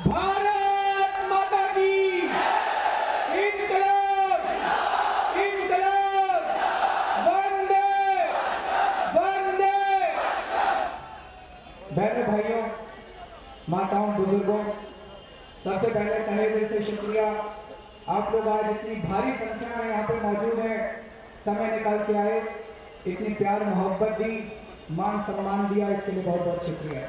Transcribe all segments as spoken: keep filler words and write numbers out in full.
भारत माता की इनकलाब इनकलाब वंदे वंदे। बहनों भाइयों माताओं बुजुर्गों, सबसे पहले तहे दिल से शुक्रिया। आप लोग आज इतनी भारी संख्या में यहाँ पे मौजूद हैं, समय निकाल के आए, इतनी प्यार मोहब्बत दी, मान सम्मान दिया, इसके लिए बहुत बहुत शुक्रिया।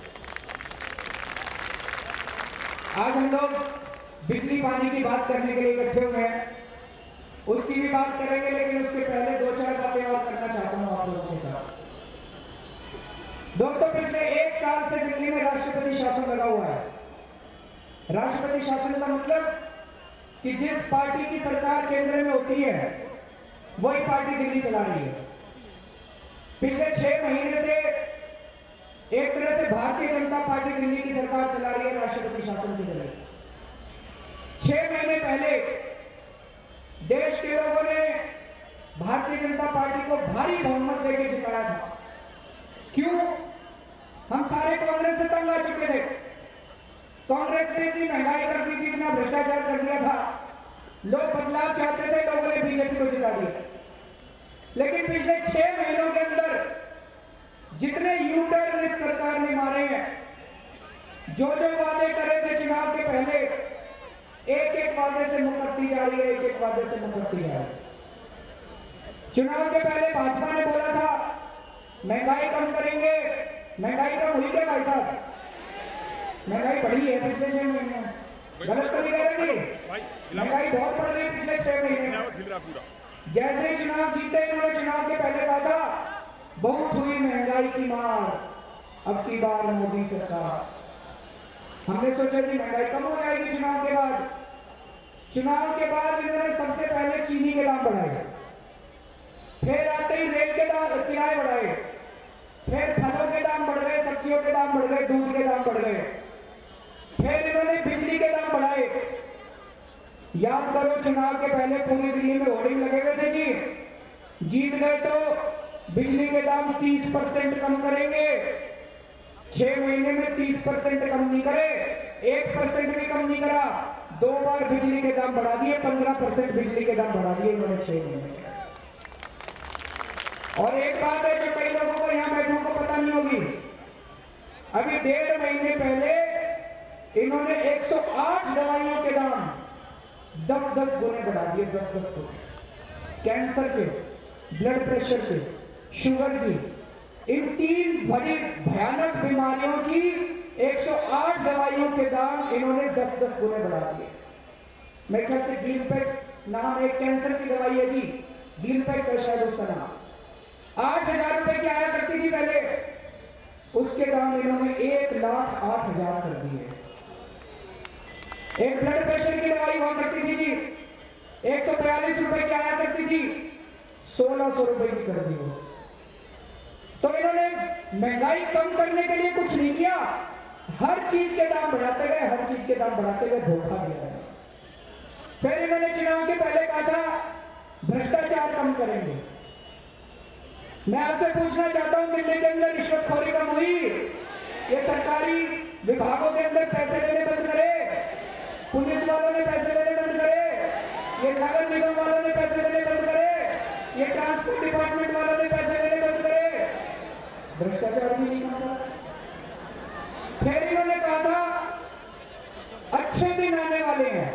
आज हम लोग बिजली पानी की बात करने के लिए इकट्ठे हुए हैं, उसकी भी बात करेंगे, लेकिन उसके पहले दो चार बातें और करना चाहता हूं आप लोगों के साथ। दोस्तों, पिछले एक साल से दिल्ली में राष्ट्रपति शासन लगा हुआ है। राष्ट्रपति शासन का मतलब कि जिस पार्टी की सरकार केंद्र में होती है वही पार्टी दिल्ली चला रही है। पिछले छह महीने से एक तरह से भारतीय जनता पार्टी दिल्ली की सरकार चला रही है राष्ट्रपति शासन के जरिए। छह महीने पहले देश के लोगों ने भारतीय जनता पार्टी को भारी बहुमत देकर जिताया था। क्यों? हम सारे कांग्रेस से तंग आ चुके थे। कांग्रेस ने इतनी महंगाई कर दी थी, इतना भ्रष्टाचार कर दिया था, लोग बदलाव चाहते थे, लोगों ने बीजेपी को जिता दिया। लेकिन पिछले छह महीनों के अंदर जितने यू टर्न इस सरकार ने मारे हैं, जो जो वादे करे थे चुनाव के पहले, एक एक वादे से मुकरती जा रही है, एक एक वादे से मुकरती जा रही है। चुनाव के पहले भाजपा ने बोला था महंगाई कम करेंगे। महंगाई कम हुई क्या भाई साहब? महंगाई बढ़ी है पिछले छह महीने में। गलत तो नहीं कह रहे जी? महंगाई बहुत बढ़ रही पिछले छह महीने। जैसे ही चुनाव जीते, इन्होंने चुनाव के पहले कहा था बहुत हुई महंगाई की मार, अब की बार मोदी सरकार। हमने सोचा जी महंगाई कम हो जाएगी चुनाव के बाद। चुनाव के बाद इन्होंने सबसे पहले चीनी के दाम बढ़ाए, फिर आते ही रेल के दाम किराए बढ़ाए, फिर फलों के दाम बढ़ गए, सब्जियों के दाम बढ़ गए, दूध के दाम बढ़ गए, फिर इन्होंने बिजली के दाम बढ़ाए। याद करो, चुनाव के पहले पूरी दिल्ली में होर्डिंग लगे हुए थे जी, जीत गए तो बिजली के दाम तीस परसेंट कम करेंगे। छह महीने में तीस परसेंट कम नहीं करे, एक परसेंट भी कम नहीं करा, दो बार बिजली के दाम बढ़ा दिए, पंद्रह परसेंट बिजली के दाम बढ़ा दिए इन्होंने छह महीने में। और एक बात है जो कई लोगों को यहां बैठों को पता नहीं होगी, अभी डेढ़ महीने पहले इन्होंने एक सौ आठ दवाइयों के दाम दस दस गुने बढ़ा दिए, दस दस गुने। कैंसर के, ब्लड प्रेशर के, शुगर की, इन तीन बड़ी भयानक बीमारियों की एक सौ आठ दवाइयों के दाम इन्होंने दस दस गुने बढ़ा दिए। मेरे ख्याल से ग्लिम्पेक्स नाम एक कैंसर की दवाई है जी, ग्लिम्पेक्स है शायद उसका नाम। आठ हजार रुपए की आया करती थी पहले, उसके दाम इन्होंने एक लाख आठ हजार कर दिए। एक ब्लड प्रेशर की दवाई हुआ करती थी जी, एक सौ बयालीस रुपए की आया करती थी, सोलह सौ रुपए की कर दी वो। तो इन्होंने महंगाई कम करने के लिए कुछ नहीं किया, हर चीज के दाम बढ़ाते गए, हर चीज के दाम बढ़ाते गए, धोखा दिया गया। फिर इन्होंने चुनाव के पहले कहा था भ्रष्टाचार कम करेंगे। मैं आपसे पूछना चाहता हूं, दिल्ली के अंदर रिश्वतखोरी कम हुई? ये सरकारी विभागों के अंदर पैसे लेने बंद करे, पुलिस वालों ने पैसे लेने बंद करे, ये नगर निगम वालों ने पैसे लेने बंद करे, ये ट्रांसपोर्ट डिपार्टमेंट वालों ने पैसे लेने बंद करे, भ्रष्टाचार भी नहीं कम करा। फिर इन्होंने कहा था अच्छे दिन आने वाले हैं।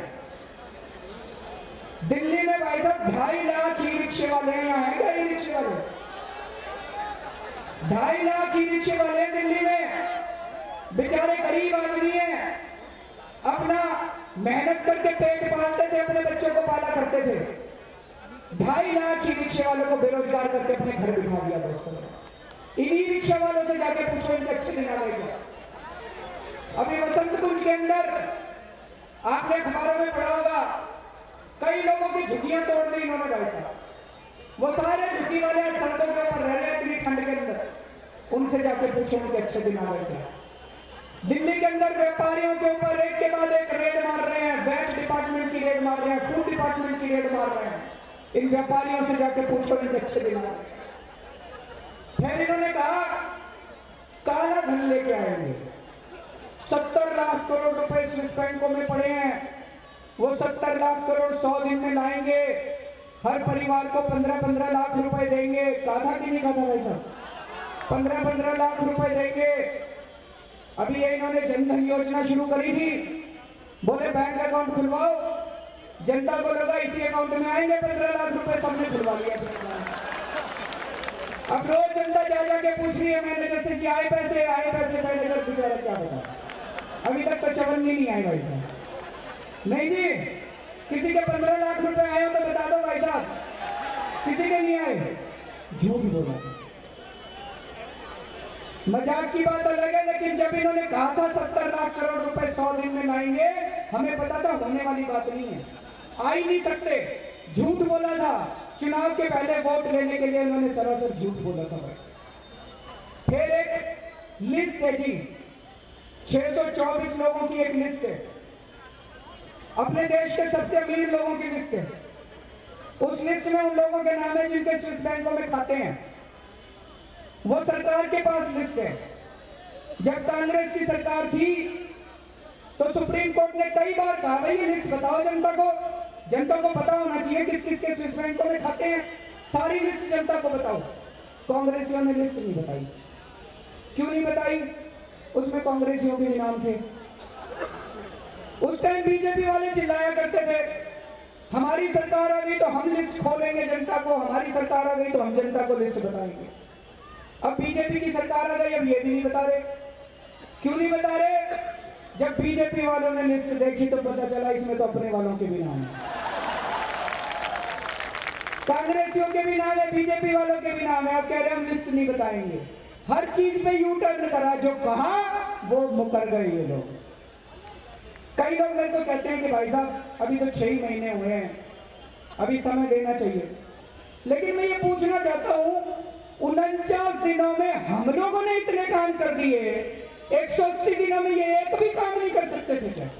दिल्ली में भाई साहब ढाई लाख ई रिक्शे वाले हैं, यहाँ है ई रिक्शे वाले, ढाई लाख ई रिक्शे वाले हैं दिल्ली में। बेचारे गरीब आदमी हैं, अपना मेहनत करके पेट पालते थे, अपने बच्चों को पाला करते थे। ढाई लाख ई रिक्शे वालों को बेरोजगार करके अपने घर बिठा दिया दोस्तों। इन्हीं रिक्शा वालों से जाके पूछो इनके अच्छे दिन आ गए क्या? अभी वसंत कुंज के अंदर आपने अखबारों में पढ़ा होगा, कई लोगों की झुग्गियां तोड़ दी इन्होंने भाई साहब। वो सारे झुग्गी वाले आज सड़कों के ऊपर रह रहे हैं इतनी ठंड के अंदर, उनसे जाके पूछो उनके अच्छे दिन आ गए क्या? दिल्ली के अंदर व्यापारियों के ऊपर एक के बाद एक रेड मार रहे हैं, वैट डिपार्टमेंट की रेड मार रहे हैं, फूड डिपार्टमेंट की रेड मार रहे हैं। इन व्यापारियों से जाके पूछो इनके अच्छे दिन आ गए। फिर इन्होंने कहा काला धन लेके आएंगे, सत्तर लाख करोड़ रुपए स्विस बैंकों में पड़े हैं। वो सत्तर लाख करोड़ सौ दिन में लाएंगे, हर परिवार को पंद्रह पंद्रह लाख रुपए देंगे। कहा था कि नहीं कहा था भाई साहब? पंद्रह पंद्रह लाख रुपए देंगे। अभी ये इन्होंने जनधन योजना शुरू करी थी, बोले बैंक अकाउंट खुलवाओ, जनता को लगा इसी अकाउंट में आएंगे पंद्रह लाख रुपए, सबने खुलवा लिया। अब रोज जनता जा जाके पूछ रही है मैनेजर से, आए पैसे आए पैसे, मैनेजर बेचारा क्या बता, अभी तक तो चवन्नी नहीं आई भाई साहब। नहीं जी, किसी के पंद्रह लाख रुपए आए हो तो बता दो भाई साहब, किसी के नहीं आए, झूठ बोला। मजाक की बात अलग है, लेकिन जब इन्होंने कहा था सत्तर लाख करोड़ रुपए सौ दिन में लाएंगे, हमें पता था होने वाली बात नहीं है, आ ही नहीं सकते। झूठ बोला था, चुनाव के पहले वोट लेने के लिए इन्होंने सरासर झूठ बोला था भाई। फिर एक लिस्ट है जी, छह सौ चौबीस लोगों की एक लिस्ट है, अपने देश के सबसे अमीर लोगों की लिस्ट है। उस लिस्ट में उन लोगों के नाम है जिनके स्विस बैंकों में खाते हैं, वो सरकार के पास लिस्ट है। जब कांग्रेस की सरकार थी तो सुप्रीम कोर्ट ने कई बार कहा भाई ये लिस्ट बताओ जनता को, जनता को पता होना चाहिए किस किस के स्विस बैंकों में खाते हैं, सारी लिस्ट जनता को बताओ। कांग्रेसियों ने लिस्ट नहीं बताई। क्यों नहीं बताई? उसमें कांग्रेसियों के भी नाम थे। उस टाइम बीजेपी वाले चिल्लाया करते थे हमारी सरकार आ गई तो हम लिस्ट खोलेंगे जनता को, हमारी सरकार आ गई तो हम जनता को लिस्ट बताएंगे। अब बीजेपी की सरकार आ गई, अब ये भी नहीं बता रहे। क्यों नहीं बता रहे? जब बीजेपी वालों ने लिस्ट देखी तो पता चला इसमें तो अपने वालों के भी नाम है, कांग्रेसियों के भी नाम है, बीजेपी वालों के भी नाम है। अब कह रहे हम लिस्ट नहीं बताएंगे। हर चीज पे यू टर्न करा, जो कहा वो मुकर गए ये लोग। कई लोग मेरे को कहते हैं कि भाई साहब अभी तो छह ही महीने हुए हैं, अभी समय देना चाहिए। लेकिन मैं ये पूछना चाहता हूं, उनचास दिनों में हम लोगों ने इतने काम कर दिए, एक सौ अस्सी दिनों में ये एक भी काम नहीं कर सकते थे क्या?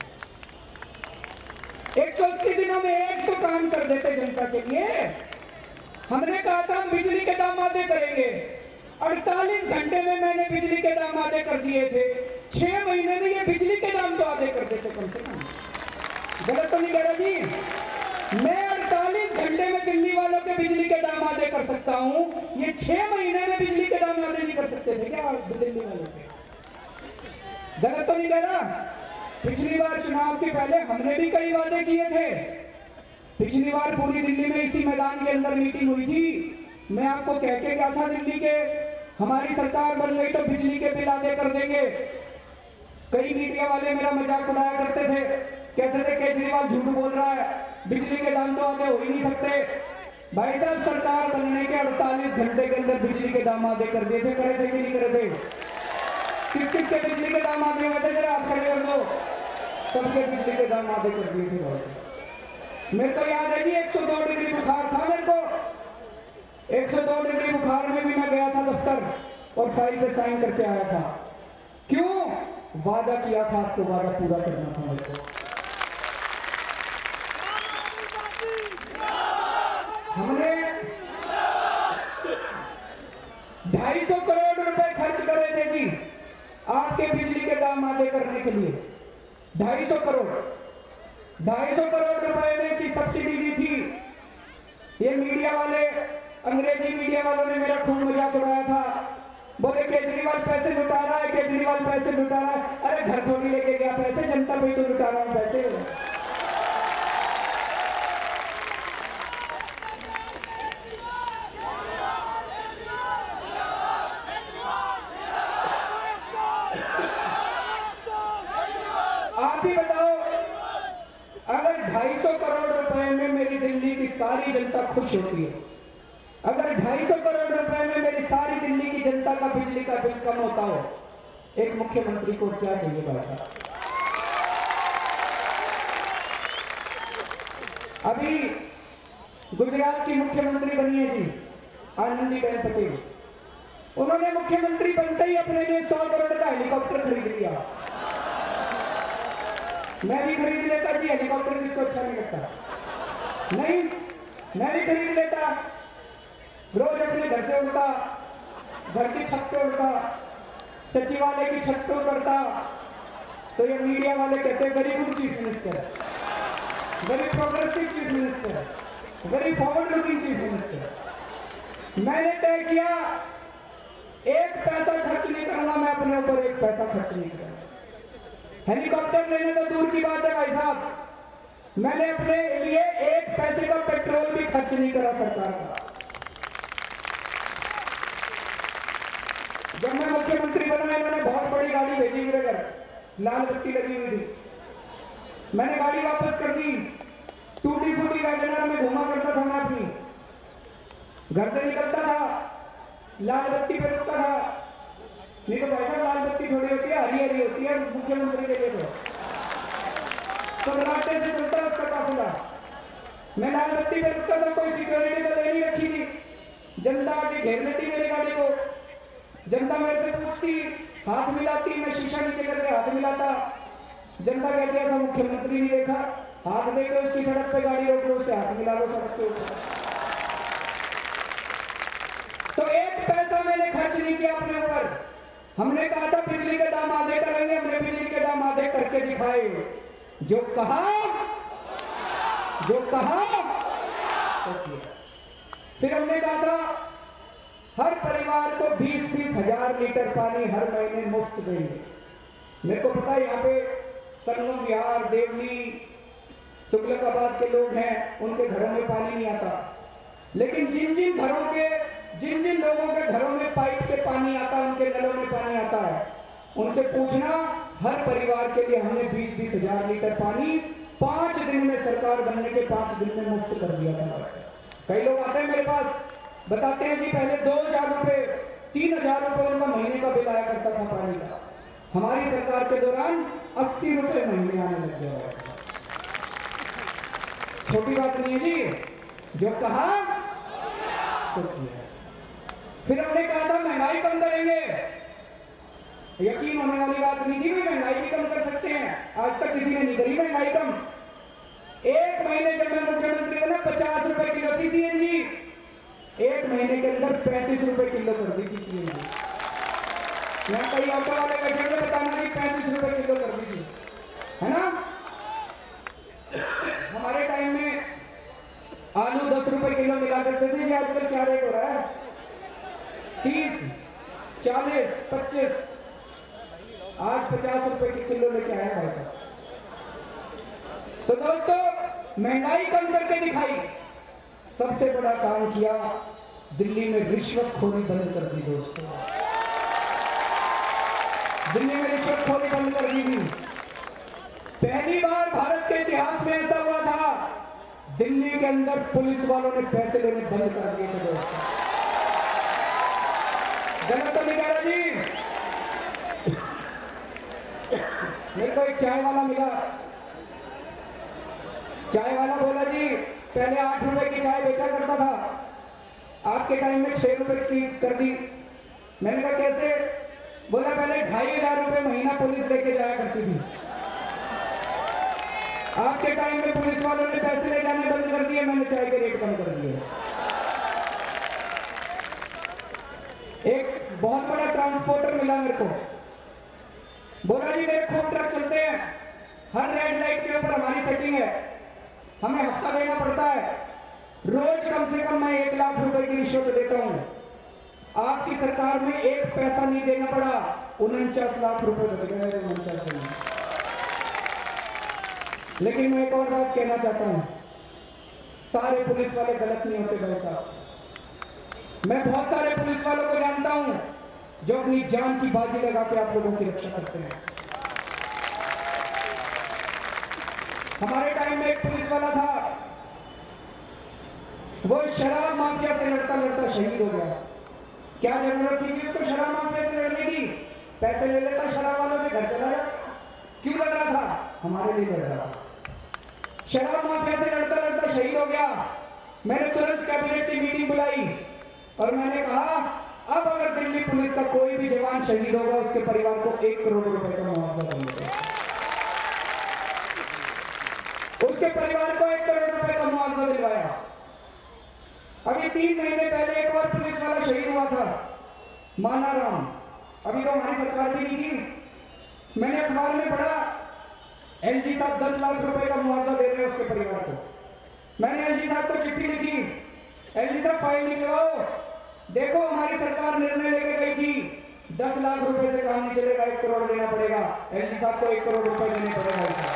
एक सौ अस्सी दिनों में एक तो काम कर देते जनता के लिए। हमने कहा था हम बिजली के दाम आधे करेंगे, अड़तालीस घंटे में मैंने बिजली के दाम आधे कर दिए थे। छह महीने में ये बिजली के दाम तो आधे कर देते कम से कम। गलत तो नहीं कह रहा जी? मैं अड़तालीस घंटे में दिल्ली वालों के बिजली के दाम आधे कर सकता हूं, ये छह महीने में बिजली के दाम आधे नहीं कर सकते थे क्या दिल्ली वालों के? गलत तो नहीं कह रहा? पिछली बार चुनाव के पहले हमने भी कई वादे किए थे। पिछली बार पूरी दिल्ली में इसी मैदान के अंदर मीटिंग हुई थी। मैं आपको कह के गया था दिल्ली के, हमारी सरकार बन गई तो बिजली के बिल आधे कर देंगे। कई मीडिया वाले मेरा मजाक उड़ाया करते थे, कहते थे केजरीवाल झूठ बोल रहा है, बिजली के दाम तो आधे हो ही नहीं सकते। भाई साहब सरकार बनने के अड़तालीस घंटे के अंदर बिजली के दाम आधे कर दिए थे। करे थे कि नहीं करे थे? किस किस के बिजली के दाम आधे हुए थे? जरा आप खड़े कर दो। सबके बिजली के दाम आधे कर दिए थे। मेरे को याद है जी एक सौ दो डिग्री बुखार था मेरे को, एक सौ दो डिग्री बुखार में भी मैं गया था दफ्तर और फाइल पे साइन करके आया था। क्यों? वादा किया था, आपको वादा पूरा करना था मेरे को। हमने ढाई सौ करोड़ रुपए खर्च करे थे जी आपके बिजली के दाम आधे करने के लिए। ढाई सौ करोड़ ढाई सौ करोड़ रुपए में की सब्सिडी दी थी। ये मीडिया वाले, अंग्रेजी मीडिया वालों ने मेरा खूब मजाक उड़ाया था, बोले केजरीवाल पैसे लुटा रहा है, केजरीवाल पैसे लुटा रहा है। अरे घर थोड़ी लेके गया पैसे, जनता पे तो लुटा रहा हूं पैसे। आप ही बताओ, अगर ढाई सौ करोड़ रुपए में मेरी दिल्ली की सारी जनता खुश होती है, अगर ढाई सौ करोड़ रुपए में मेरी सारी दिल्ली की जनता का बिजली का बिल कम होता हो, एक मुख्यमंत्री को क्या चाहिए भाई साहब? अभी गुजरात की मुख्यमंत्री बनी है जी आनंदीबेन पटेल। उन्होंने मुख्यमंत्री बनते ही अपने लिए सौ करोड़ का हेलीकॉप्टर खरीद लिया। मैं भी खरीद लेता जी, हेलीकॉप्टर किसको अच्छा नहीं लगता? नहीं, मैं भी खरीद लेता। रोज अपने घर से उड़ता, घर की छत से उड़ता, सचिवालय की छत पे उतरता, तो ये मीडिया वाले कहते हैं very good chief minister, very progressive chief minister, very forward looking chief minister. मैंने तय किया एक पैसा खर्च नहीं करना, मैं अपने ऊपर एक पैसा खर्च नहीं करना। हेलीकॉप्टर लेने तो दूर की बात है भाई साहब, मैंने अपने लिए एक पैसे का पेट्रोल भी खर्च नहीं करा सरकार का। जब मैं मुख्यमंत्री बना मैंने बहुत बड़ी गाड़ी भेजी मेरे घर, लाल बत्ती लगी हुई थी, मैंने गाड़ी वापस कर दी। टूटी फूटी वैगनर में घुमा करता था मैं अपनी, घर से निकलता था लाल बत्ती पे रुकता था, नहीं तो भाई साहब लाल बत्ती थोड़ी होती है, हरी हरी होती है मुख्यमंत्री के लिए, तो सन्नाटे से चलता है उसका काफिला। मैं लाल बत्ती पे रुकता था, कोई सिक्योरिटी तो नहीं रखी थी, जनता आके घेर लेती मेरी गाड़ी को, जनता मेरे से पूछती, हाथ मिलाती, मैं शीशा नीचे करके हाथ मिलाता, जनता कहती ऐसा मुख्यमंत्री नहीं देखा, हाथ देके उसकी सड़क पे गाड़ी रोक लो, उससे हाथ मिला लो सड़क के ऊपर। तो एक पैसा मैंने खर्च नहीं किया अपने ऊपर। हमने कहा था बिजली के दाम आधे करेंगे, हमने बिजली के दाम आधे करके दिखाए, जो कहा जो कहा तो किया। फिर हमने कहा था हर परिवार को बीस बीस हजार लीटर पानी हर महीने मुफ्त देंगे। मेरे को पता है यहाँ पे संगम विहार, देवली, तुगलकाबाद के लोग हैं, उनके घरों में पानी नहीं आता, लेकिन जिन जिन घरों के जिन जिन लोगों के घरों में पाइप से पानी आता है, उनके नलों में पानी आता है, उनसे पूछना हर परिवार के लिए हमने बीस बीस हजार लीटर पानी पांच दिन में, सरकार बनने के पांच दिन में मुफ्त कर दिया था। कई लोग आते हैं मेरे पास, बताते हैं जी पहले दो हजार रुपए तीन हजार रुपए उनका महीने का बिल आया करता था पानी का, हमारी सरकार के दौरान अस्सी रुपए महीने आने लग गया। छोटी बात नहीं है जी, जो कहा सो किया। फिर हमने कहा था महंगाई कम करेंगे, यकीन होने वाली बात नहीं थी, महंगाई भी कम कर सकते हैं, आज तक किसी ने नहीं करी महंगाई कम। एक महीने जब मैं मुख्यमंत्री बना पचास रुपए किलो थी सीएनजी, एक महीने के अंदर पैंतीस रुपए किलो कर दी थी सीएनजी। यहाँ कई ऑटो वाले बैठे हुए बताना कि पैंतीस रुपए किलो कर दी थी, है ना। हमारे टाइम में आलू दस रुपए किलो मिला करते थे जी, आजकल क्या रेट हो रहा है, तीस, चालीस, पच्चीस, आज पचास रुपए की किलो लेके आया भाई साहब। तो दोस्तों महंगाई कम करके दिखाई, सबसे बड़ा काम किया दिल्ली में रिश्वतखोरी बंद कर दी। दोस्तों दिल्ली में रिश्वतखोरी बंद कर दी थी। पहली बार भारत के इतिहास में ऐसा हुआ था, दिल्ली के अंदर पुलिस वालों ने पैसे लेने बंद कर दिए थे। दोस्तों गलत तो नहीं कह रहा जी। मेरे को एक चाय वाला मिला, चाय वाला बोला जी पहले आठ रुपए की चाय बेचा करता था, आपके टाइम में छह रुपए की कर दी। मैंने कहा कैसे? बोला पहले ढाई हजार रुपए महीना पुलिस लेके जाया करती थी, आपके टाइम में पुलिस वालों ने पैसे ले जाने बंद कर दिए, मैंने चाय के रेट कम कर दिए। एक बहुत बड़ा ट्रांसपोर्टर मिला मेरे को, बोला जी मेरे खूब ट्रक चलते हैं, हर रेड लाइट के ऊपर हमारी सेटिंग है, हमें हफ्ता देना पड़ता है, रोज कम से कम मैं एक लाख रुपए की रिश्वत देता हूं। आपकी सरकार में एक पैसा नहीं देना पड़ा, उनचास लाख रुपए बच गए। उनचास लाख। लेकिन मैं एक और बात कहना चाहता हूं, सारे पुलिस वाले गलत नहीं होते भाई साहब। मैं बहुत सारे पुलिस वालों को जानता हूं जो अपनी जान की बाजी लगा के आप लोगों की रक्षा करते हैं। हमारे टाइम में एक पुलिस वाला था, वो शराब माफिया से लड़ता लड़ता शहीद हो गया। क्या जरूरत थी उसको शराब माफिया से लड़ने की? पैसे ले लेता शराब वालों से, घर चला जाता। क्यों लड़ रहा था? हमारे लिए लड़ रहा था। शराब माफिया से लड़ता लड़ता शहीद हो गया। मैंने तुरंत कैबिनेट की मीटिंग बुलाई और मैंने कहा अब अगर दिल्ली पुलिस का कोई भी जवान शहीद होगा उसके परिवार को एक करोड़ रुपए का मुआवजा देंगे। उसके परिवार को एक करोड़ रुपए का मुआवजा दिलवाया। अभी तीन महीने पहले एक और पुलिस वाला शहीद हुआ था, मानाराम। अभी तो हमारी सरकार भी नहीं थी। मैंने अखबार में पढ़ा दस लाख रुपए का मुआवजा दे रहे हैं उसके परिवार को। मैंने एलजी साहब को चिट्ठी लिखी, एलजी साहब फाइल निकलवाओ, देखो हमारी सरकार निर्णय लेके गई थी दस लाख रुपए से काम नहीं चलेगा, एक करोड़ देना पड़ेगा। एलजी साहब को एक करोड़ रुपए देने पड़ेगा।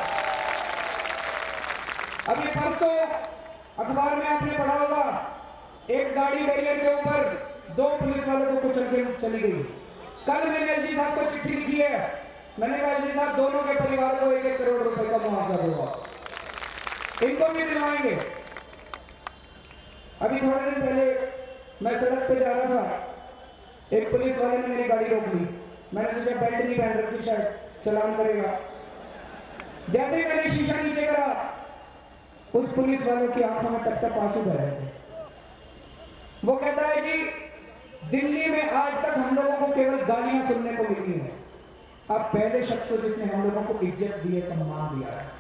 अभी परसों अखबार में आपने पढ़ा होगा, एक गाड़ी बैरियर के ऊपर दो पुलिस वालों को कुचल के चली गई। कल मैंने एलजी साहब को चिट्ठी लिखी है, मैंने कहा एलजी साहब दोनों के परिवार को एक एक करोड़ रुपए का मुआवजा दूंगा, इनको भी दिलवाएंगे। अभी थोड़े दिन पहले मैं सड़क पे जा रहा था, एक पुलिस वाले ने मेरी गाड़ी रोक ली। मैंने सोचा बेल्ट नहीं पहन रखी, शायद चलान करेगा। जैसे ही मैंने शीशा नीचे करा, उस पुलिस वालों की आंखों में टप टप आंसू बह रहे थे। वो कहता है जी दिल्ली में आज तक हम लोगों को केवल गालियां सुनने को मिली हैं, अब पहले शख्स हो जिसने हम लोगों को इज्जत दी है, सम्मान दिया है।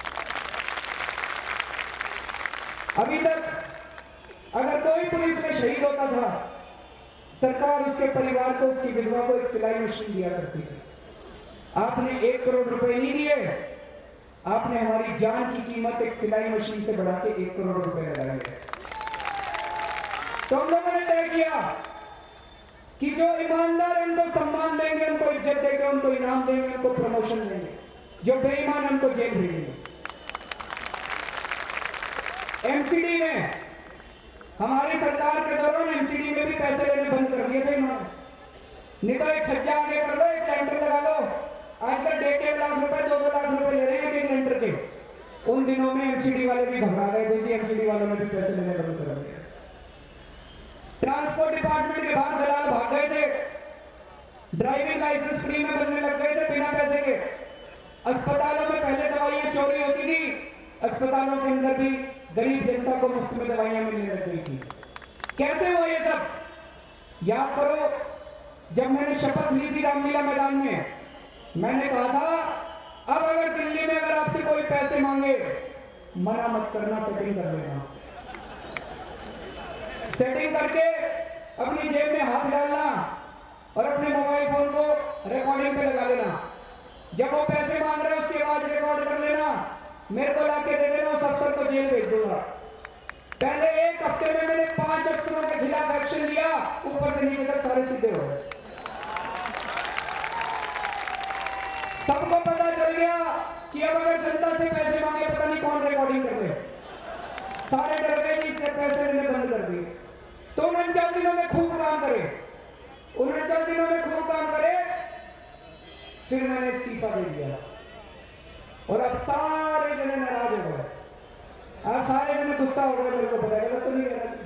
अभी तक अगर कोई पुलिस में शहीद होता था, सरकार उसके परिवार को, उसकी विधवा को एक सिलाई मशीन दिया करती थी। आपने एक करोड़ रुपए नहीं दिए, आपने हमारी जान की कीमत एक सिलाई मशीन से बढ़ा के एक करोड़ रुपए लगाए। तो हम लोगों ने तय किया कि जो ईमानदार है उनको सम्मान देंगे, उनको इज्जत देंगे, उनको इनाम देंगे, उनको प्रमोशन देंगे। जो बेईमान उनको जेल भेजेंगे। एमसीडी में, हमारी सरकार के दौरान एमसीडी में भी पैसे लेने बंद कर दिए थे इन्होंने। नहीं तो एक छज्जा आगे कर लो, एक टेंडर लगा लो। आजकल डेढ़ डेढ़ लाख रुपए, दो दो लाख रुपए ले रहे हैं एक टेंडर के। उन दिनों में एमसीडी वाले भी घबरा गए थे जी, एमसीडी वालों ने भी पैसे लेने बंद कर दिए। ट्रांसपोर्ट डिपार्टमेंट के बाहर दलाल भाग गए थे, ड्राइविंग लाइसेंस फ्री में बनने लग गए थे बिना पैसे के। अस्पतालों में पहले दवाइयां चोरी होती थी, अस्पतालों के अंदर भी गरीब जनता को मुफ्त में दवाइयां मिलने लग गई थी। कैसे हुआ ये सब? याद करो, जब मैंने शपथ ली थी रामलीला मैदान में, मैंने कहा था अब अगर दिल्ली में अगर आपसे कोई पैसे मांगे, मना मत करना, सेटिंग कर लेना। सेटिंग करके अपनी जेब में हाथ डालना और अपने मोबाइल फोन को रिकॉर्डिंग पे लगा लेना। जब वो पैसे मांग रहे हैं उसकी आवाज रिकॉर्ड कर लेना, मेरे को लाके दे देना, उस अफसर को जेल भेज दूंगा। पहले एक हफ्ते में मैंने पांच अफसरों के खिलाफ एक्शन लिया, ऊपर से नीचे तक सारे सीधे हो गए। सबको पता चल गया कि अब अगर जनता से पैसे मांगे पता नहीं कौन रिकॉर्डिंग कर ले। सारे डर गए, इससे पैसे लेने बंद कर दिए। तो उनचास दिनों में खूब काम करे, उनचास दिनों में खूब काम करे, फिर मैंने इस्तीफा दे दिया। और अब सारे जने नाराज हो गए, अब सारे जने गुस्सा हो गए। मेरे को पता है तो नहीं कह रहा,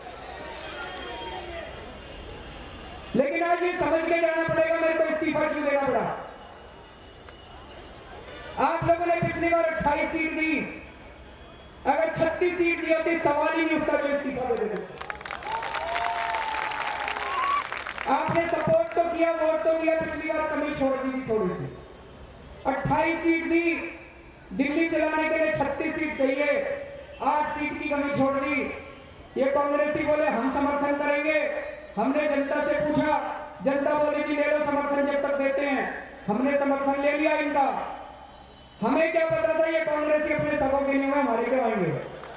लेकिन आज ये समझ के जाना पड़ेगा मेरे को इस्तीफा क्यों देना पड़ा। आप लोगों ने पिछली बार अट्ठाईस सीट दी, अगर छत्तीस सीट दी होती सवाल ही नहीं उठता तो इस्तीफा दे देते। आपने सपोर्ट तो किया, वोट तो दिया, पिछली बार कमी छोड़ दी थी थोड़ी सी। अट्ठाईस सीट दी, दिल्ली चलाने के लिए छत्तीस सीट चाहिए, आठ सीट की कमी छोड़ दी। ये कांग्रेसी बोले हम समर्थन करेंगे, हमने जनता से पूछा, जनता बोली जी ले लो समर्थन जब तक देते हैं। हमने समर्थन ले लिया इनका। हमें क्या पता था ये कांग्रेसी अपने सबों के लिए हमारे क्या आएंगे।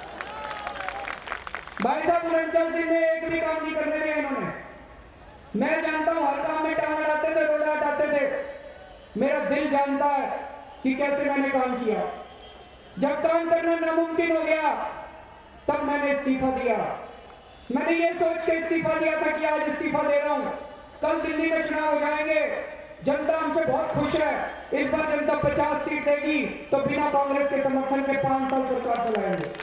भाई साहब उनचास दिन में एक भी काम नहीं करने दिया इन्होंने। मैं जानता हूं हर काम में टांग अड़ाते थे, रोड हटाते थे। मेरा दिल जानता है कि कैसे मैंने काम किया। जब काम करना नामुमकिन हो गया तब मैंने इस्तीफा दिया। मैंने ये सोच के इस्तीफा दिया था कि आज इस्तीफा दे रहा हूं, कल दिल्ली में चुनाव हो जाएंगे, जनता हमसे बहुत खुश है, इस बार जनता पचास सीट देगी तो बिना कांग्रेस के समर्थन के पांच साल सरकार चलाएंगे।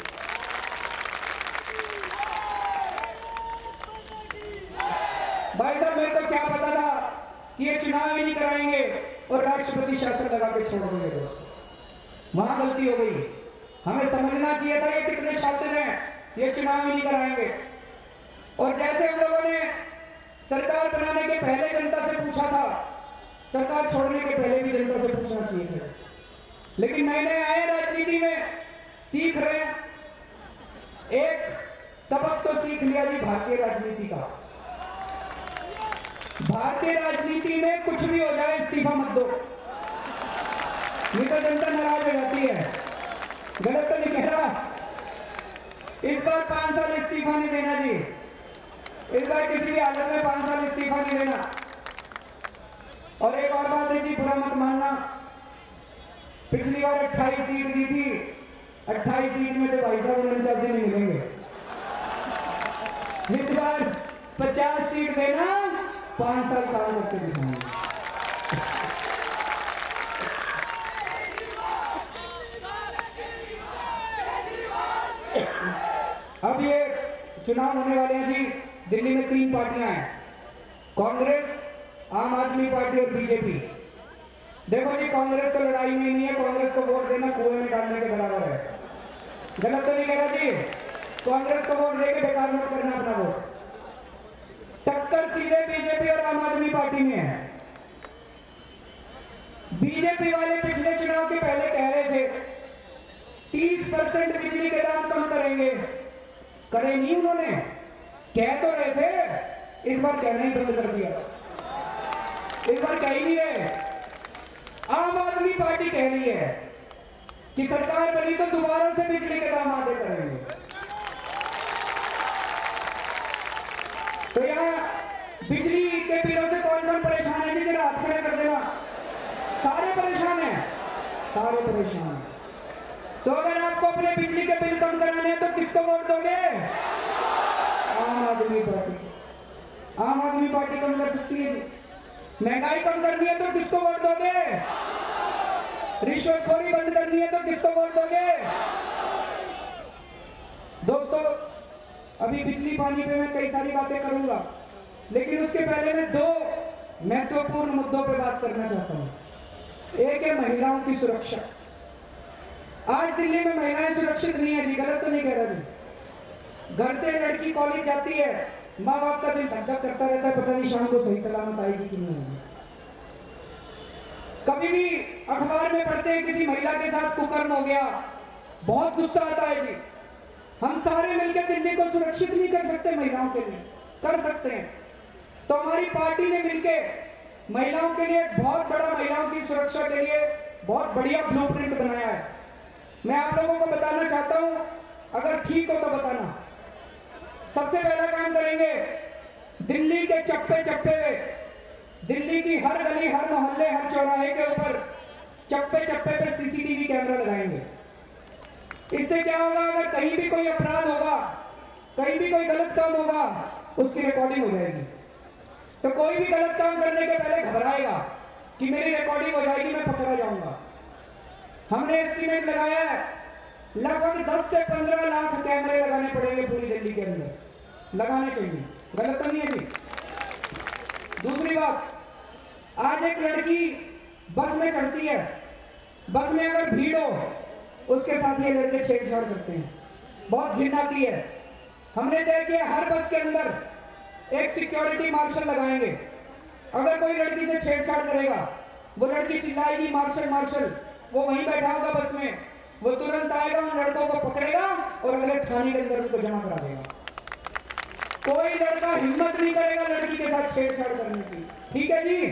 भाई साहब मेरे को क्या पता था कि ये चुनाव ही नहीं कराएंगे और राष्ट्रपति शासन लगा के छोड़ देंगे। दोस्त वहां गलती हो गई, हमें समझना चाहिए था ये कितने शातिर हैं, ये चुनाव ही नहीं कराएंगे। और जैसे हम लोगों ने सरकार बनाने के पहले जनता से पूछा था, सरकार छोड़ने के पहले भी जनता से पूछना चाहिए था। लेकिन नए नए आए राजनीति में, सीख रहे हैं। एक सबक तो सीख लिया जी भारतीय राजनीति का। भारतीय राजनीति में कुछ भी हो जाए इस्तीफा मत दो। नहीं तो जनता नाराज हो जाती है। गलत तो नहीं कह रहा। इस बार पांच साल इस्तीफा नहीं देना जी, इस बार किसी भी हालत में पांच साल इस्तीफा नहीं देना। और एक और बात है जी, बुरा मत मानना, पिछली बार अट्ठाईस सीट दी थी, अट्ठाईस सीट में तो भाई साहब उनचास दिन नहीं मिलेंगे। इस बार पचास सीट देना, पांच साल काम करके दिखाएंगे। अब ये चुनाव होने वाले हैं जी, दिल्ली में तीन पार्टियां हैं, कांग्रेस, आम आदमी पार्टी और बीजेपी। देखो जी, कांग्रेस तो लड़ाई में नहीं है, कांग्रेस को वोट देना कुएं में डालने के बराबर है। गलत तो नहीं कह रहा जी, कांग्रेस को वोट देके बेकार मत करना अपना वोट। टक्कर सीधे बीजेपी और आम आदमी पार्टी में है। बीजेपी वाले पिछले चुनाव के पहले कह रहे थे तीस परसेंट बिजली के दाम कम करेंगे, करे नहीं उन्होंने, कह तो रहे थे, इस बार कहना ही बंद कर दिया। इस बार कह ही नहीं है। आम आदमी पार्टी कह रही है कि सरकार बनी तो दोबारा से बिजली के दाम आधे करेंगे। तो यहाँ बिजली के बिलों से कौन कौन परेशान है जी, जरा हाथ खड़े कर देना। सारे परेशान हैं, सारे परेशान हैं। तो अगर आपको अपने बिजली के बिल कम कराने हैं तो किसको वोट दोगे? आम आदमी पार्टी। आम आदमी पार्टी कम कर सकती है जी। महंगाई कम करनी है तो किसको वोट दोगे? रिश्वतखोरी बंद करनी है तो किसको वोट दोगे? दोस्तों, अभी बिजली पानी पे मैं कई सारी बातें करूंगा, लेकिन उसके पहले मैं दो महत्वपूर्ण मुद्दों पे बात करना चाहता हूं। एक है महिलाओं की सुरक्षा। आज दिल्ली में महिलाएं सुरक्षित नहीं है जी, गलत तो नहीं कह रहा जी। घर से लड़की कॉलेज जाती है, माँ बाप का दिल धक धक करता रहता है, पता नहीं शाम को सही सलामत आएगी कि नहीं आएगी। कभी भी अखबार में पढ़ते हैं किसी महिला के साथ कुकर्म हो गया, बहुत गुस्सा आता है जी। हम सारे मिलकर दिल्ली को सुरक्षित नहीं कर सकते, महिलाओं के लिए कर सकते हैं। तो हमारी पार्टी ने मिलकर महिलाओं के लिए बहुत बड़ा, महिलाओं की सुरक्षा के लिए बहुत बढ़िया ब्लूप्रिंट बनाया है। मैं आप लोगों को बताना चाहता हूं, अगर ठीक हो तो बताना। सबसे पहला काम करेंगे, दिल्ली के चप्पे चप्पे पे, दिल्ली की हर गली, हर मोहल्ले, हर चौराहे के ऊपर चप्पे चप्पे पे सीसीटीवी कैमरा लगाएंगे। इससे क्या होगा, अगर कहीं भी कोई अपराध होगा, कहीं भी कोई गलत काम होगा, उसकी रिकॉर्डिंग हो जाएगी। तो कोई भी गलत काम करने के पहले घबराएगा कि मेरी रिकॉर्डिंग हो जाएगी, मैं पकड़ा जाऊंगा। हमने एस्टीमेट लगाया है, लगभग दस से पंद्रह लाख कैमरे लगाने पड़ेंगे पूरी दिल्ली के अंदर, लगाने चाहिए। गलत तो नहीं है जी। दूसरी बात, आज एक लड़की बस में चढ़ती है, बस में अगर भीड़ हो, उसके साथ ये लड़के छेड़छाड़ करते हैं, बहुत घिन आती है। हमने तय किया हर बस के अंदर एक सिक्योरिटी मार्शल लगाएंगे। अगर कोई लड़की से छेड़छाड़ करेगा, वो लड़की चिल्लाएगी मार्शल मार्शल, वो वहीं बैठा होगा बस में, वो तुरंत आएगा, उन लड़कों को पकड़ेगा और अगले थाने के अंदर उनको जमा करा देगा। कोई लड़का हिम्मत नहीं करेगा लड़की के साथ छेड़छाड़ करने की, ठीक है जी।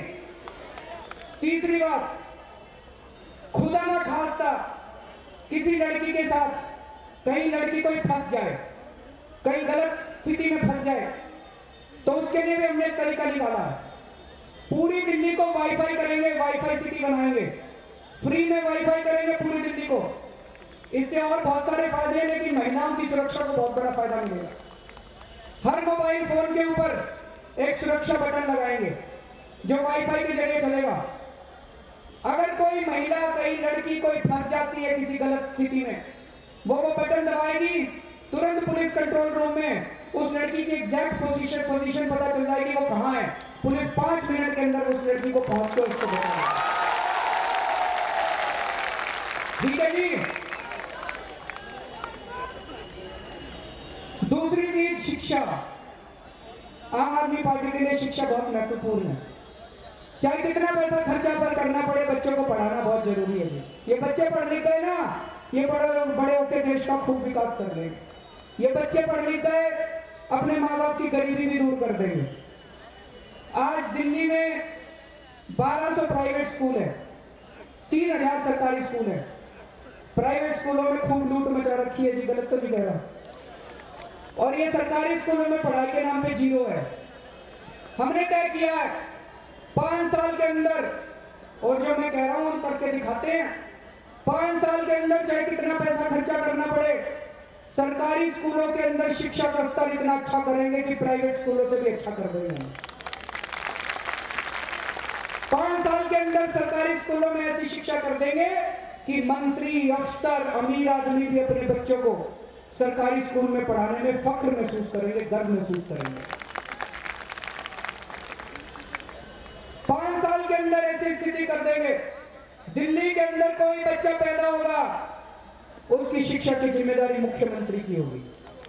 तीसरी बात, खुदा ना खास्ता किसी लड़की के साथ कहीं लड़की कोई फंस जाए, कहीं गलत स्थिति में फंस जाए, तो उसके लिए भी हमने एक तरीका निकाला है। पूरी दिल्ली को वाईफाई करेंगे, वाईफाई सिटी बनाएंगे, फ्री में वाईफाई करेंगे पूरी दिल्ली को। इससे और बहुत सारे फायदे हैं, लेकिन महिलाओं की सुरक्षा को बहुत बड़ा फायदा मिलेगा। हर मोबाइल फोन के ऊपर एक सुरक्षा बटन लगाएंगे जो वाईफाई के जरिए चलेगा। अगर कोई महिला, कहीं लड़की कोई फंस जाती है किसी गलत स्थिति में, वो वो बटन दबाएगी, तुरंत पुलिस कंट्रोल रूम में उस लड़की की एग्जैक्ट पोजीशन पोजीशन पता चल जाएगी, वो कहां है। पुलिस पांच मिनट के अंदर उस लड़की को पहुंचकर उसको बताएगी, ठीक है जी। दूसरी चीज, शिक्षा। आम आदमी पार्टी के लिए शिक्षा बहुत महत्वपूर्ण है। चाहे कितना पैसा खर्चा पर करना पड़े, बच्चों को पढ़ाना बहुत जरूरी है जी। ये बच्चे पढ़ लिख गए ना, ये बड़े बड़े होकर देश का खूब विकास कर देंगे। ये बच्चे पढ़ लिख गए, अपने माँ बाप की गरीबी भी दूर कर देंगे। आज दिल्ली में बारह सौ प्राइवेट स्कूल है, तीन हजार सरकारी स्कूल है, प्राइवेट स्कूलों में खूब लूट मचा रखी है जी, गलत तो नहीं कह रहा। और ये सरकारी स्कूलों में पढ़ाई के नाम पे जीरो है। हमने तय किया है पांच साल के अंदर, और जो मैं कह रहा हूं हम करके दिखाते हैं, पांच साल के अंदर चाहे कितना पैसा खर्चा करना पड़े, सरकारी स्कूलों के अंदर शिक्षा का स्तर इतना अच्छा करेंगे कि प्राइवेट स्कूलों से भी अच्छा कर देंगे। पांच साल के अंदर सरकारी स्कूलों में ऐसी शिक्षा कर देंगे कि मंत्री, अफसर, अमीर आदमी भी अपने बच्चों को सरकारी स्कूल में पढ़ाने में फख्र महसूस करेंगे, गर्व महसूस करेंगे। पांच साल के अंदर ऐसी स्थिति कर देंगे, दिल्ली के अंदर कोई बच्चा पैदा होगा, उसकी शिक्षा की जिम्मेदारी मुख्यमंत्री की होगी।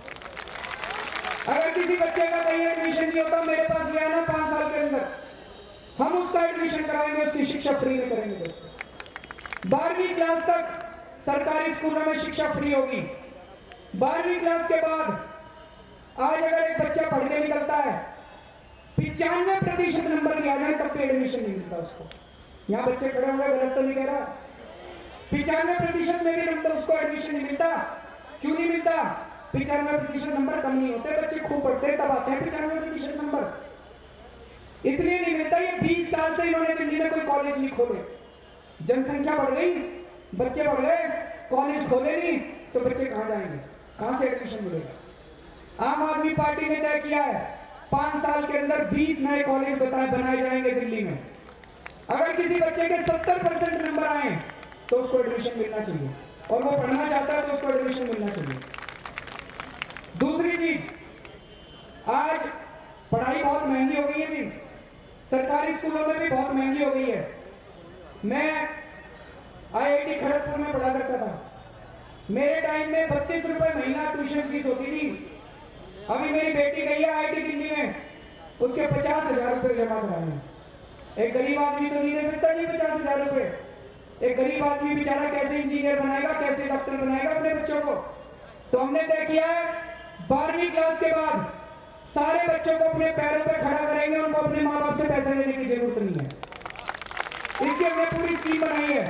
अगर किसी बच्चे का कहीं एडमिशन नहीं होता, मेरे पास ले आना, पांच साल के अंदर हम उसका एडमिशन कराएंगे, उसकी शिक्षा फ्री में करेंगे। दोस्तों, बारहवीं क्लास तक सरकारी स्कूलों में शिक्षा फ्री होगी। बारहवीं क्लास के बाद आज अगर एक बच्चा पढ़ के निकलता है, पिचानवे प्रतिशत नंबर भी आ जाए तब भी एडमिशन नहीं मिलता उसको। यहाँ बच्चे खड़े होंगे, गलत तो नहीं कह रहा, पिचानवे प्रतिशत में भी नंबर उसको एडमिशन नहीं मिलता। क्यों नहीं मिलता? पिचानवे प्रतिशत नंबर कम नहीं होते, बच्चे खूब पढ़ते तब आते हैं पिचानवे प्रतिशत नंबर, इसलिए नहीं मिलता। ये बीस साल से इन्होंने दिल्ली में कोई कॉलेज नहीं खोले, जनसंख्या बढ़ गई, बच्चे बढ़ गए, कॉलेज खोले नहीं तो बच्चे कहां जाएंगे, कहां से एडमिशन मिलेगा? आम आदमी पार्टी ने तय किया है पांच साल के अंदर बीस नए कॉलेज बताए बनाए जाएंगे दिल्ली में। अगर किसी बच्चे के सत्तर परसेंट नंबर आए तो उसको एडमिशन मिलना चाहिए, और वो पढ़ना चाहता है तो उसको एडमिशन मिलना चाहिए। दूसरी चीज, आज पढ़ाई बहुत महंगी हो गई है जी, सरकारी स्कूलों में भी बहुत महंगी हो गई है। मैं आई आई टी खड़गपुर में पढ़ा करता था, मेरे टाइम में बत्तीस रुपए महीना ट्यूशन फीस होती थी। अभी मेरी बेटी गई है आई आई टी दिल्ली में, उसके पचास हजार रुपए जमा कराए। एक गरीब आदमी तो नहीं दे सकता जी पचास हजार रुपए। एक गरीब आदमी बेचारा कैसे इंजीनियर बनाएगा, कैसे डॉक्टर बनाएगा अपने बच्चों को? तो हमने तय किया है बारहवीं क्लास के बाद सारे बच्चों को अपने पैरों पे खड़ा करेंगे, उनको अपने माँ बाप से पैसे लेने की जरूरत नहीं है। इसकी हमने पूरी स्कीम बनाई है।